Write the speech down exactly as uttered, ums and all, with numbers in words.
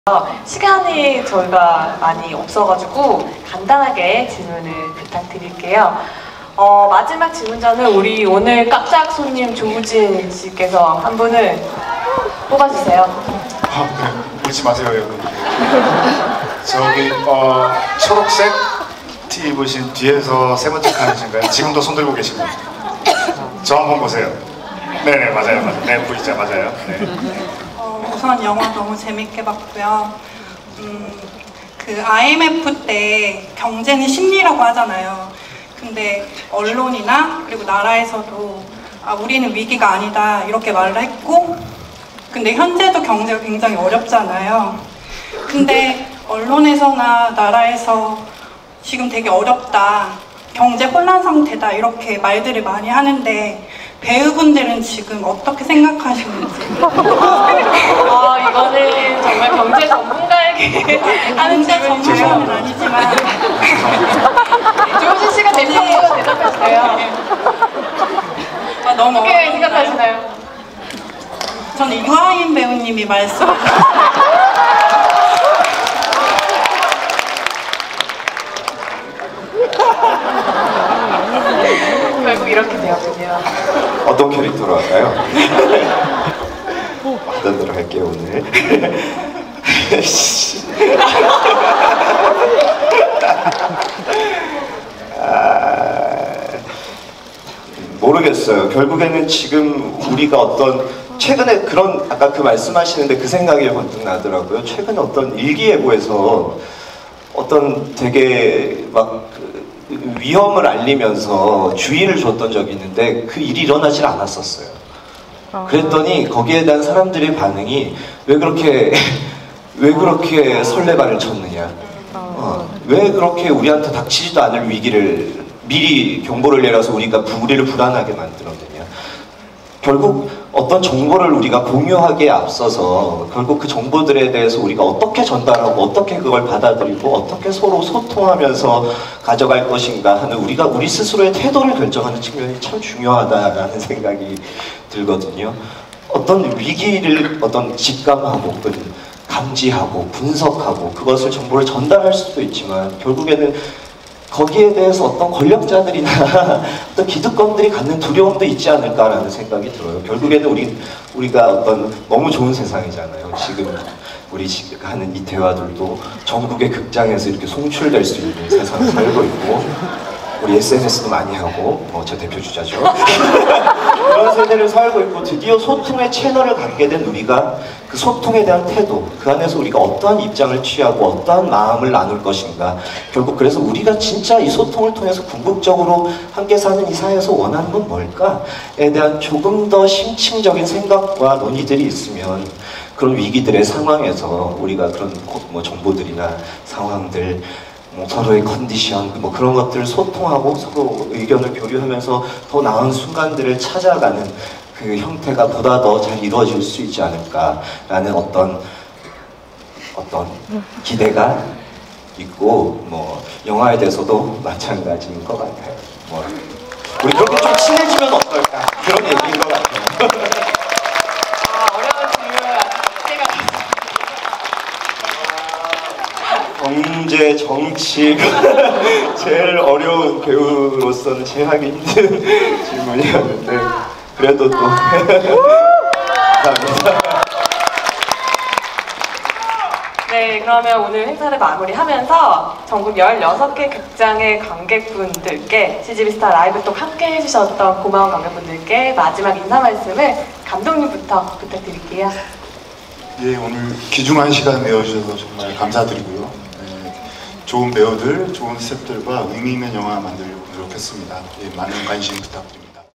시간이 저희가 많이 없어가지고 간단하게 질문을 부탁드릴게요. 어, 마지막 질문자는 우리 오늘 깜짝 손님 조우진 씨께서 한 분을 뽑아주세요. 아, 네. 울지 마세요, 여러분. 저기 어, 초록색 티 입으신 뒤에서 세 번째 칸이신가요? 지금도 손 들고 계시고. 저 한번 보세요. 네네, 맞아요, 맞아요. 네, 보이죠, 맞아요. 네. 어, 우선 영화 너무 재밌게 봤고요. 음, 그 아이엠에프 때 경제는 심리라고 하잖아요. 근데 언론이나 그리고 나라에서도 아, 우리는 위기가 아니다 이렇게 말을 했고, 근데 현재도 경제가 굉장히 어렵잖아요. 근데 언론에서나 나라에서 지금 되게 어렵다, 경제 혼란 상태다 이렇게 말들을 많이 하는데 배우분들은 지금 어떻게 생각하시는지. 아, 이거는 정말 경제 전문가에게 하는 경제 전문가는 아니지만 조우진 씨가 대표로 대답해주세요. 아, 너무 어떻게 어려운가요? 생각하시나요? 저는 유아인 배우님이 말씀 결국 이렇게 되었군요. 어떤 캐릭터로 할까요? 하던 대로 할게요, 오늘. 아, 모르겠어요. 결국에는 지금 우리가 어떤 최근에 그런 아까 그 말씀하시는데 그 생각이 번뜩 나더라고요. 최근에 어떤 일기예보에서 어떤 되게 막그 위험을 알리면서 주의를 줬던 적이 있는데 그 일이 일어나질 않았었어요. 그랬더니 거기에 대한 사람들의 반응이 왜 그렇게 왜 그렇게 설레발을 쳤느냐, 어, 왜 그렇게 우리한테 닥치지도 않을 위기를 미리 경보를 내려서 우리가 우리를 불안하게 만들었느냐. 결국 어떤 정보를 우리가 공유하기에 앞서서 결국 그 정보들에 대해서 우리가 어떻게 전달하고 어떻게 그걸 받아들이고 어떻게 서로 소통하면서 가져갈 것인가 하는 우리가 우리 스스로의 태도를 결정하는 측면이 참 중요하다라는 생각이 들거든요. 어떤 위기를 어떤 직감하고 혹은 감지하고 분석하고 그것을 정보를 전달할 수도 있지만 결국에는 거기에 대해서 어떤 권력자들이나 어떤 기득권들이 갖는 두려움도 있지 않을까라는 생각이 들어요. 결국에는 우리, 우리가 어떤 너무 좋은 세상이잖아요. 지금 우리 지금 하는 이 대화들도 전국의 극장에서 이렇게 송출될 수 있는 세상을 살고 있고, 우리 에스엔에스도 많이 하고, 어, 저 대표 주자죠. 그런 세대를 살고 있고, 드디어 소통의 채널을 갖게 된 우리가 그 소통에 대한 태도, 그 안에서 우리가 어떠한 입장을 취하고 어떠한 마음을 나눌 것인가. 결국 그래서 우리가 진짜 이 소통을 통해서 궁극적으로 함께 사는 이 사회에서 원하는 건 뭘까에 대한 조금 더 심층적인 생각과 논의들이 있으면 그런 위기들의 상황에서 우리가 그런 뭐 정보들이나 상황들, 뭐 서로의 컨디션, 뭐 그런 것들을 소통하고 서로 의견을 교류하면서 더 나은 순간들을 찾아가는 그 형태가 보다 더 잘 이루어질 수 있지 않을까라는 어떤 어떤 기대가 있고, 뭐 영화에 대해서도 마찬가지인 것 같아요. 뭐 우리 그렇게 좀 친해지면 어떨까, 그런 얘기인 것 같아요. 아, 어려운 질문 제가 경제, 정치 제일 어려운 배우로서는 제일 하기 힘든 질문이었는데 그래도 또 감사합니다. 네, 그러면 오늘 행사를 마무리하면서 전국 열여섯 개 극장의 관객분들께 씨지비스타 라이브 또 함께 해주셨던 고마운 관객분들께 마지막 인사 말씀을 감독님부터 부탁드릴게요. 예, 오늘 귀중한 시간 내어주셔서 정말 감사드리고요. 네, 좋은 배우들, 좋은 스태프들과 의미 있는 영화 만들려고 노력했습니다. 예, 많은 관심 부탁드립니다.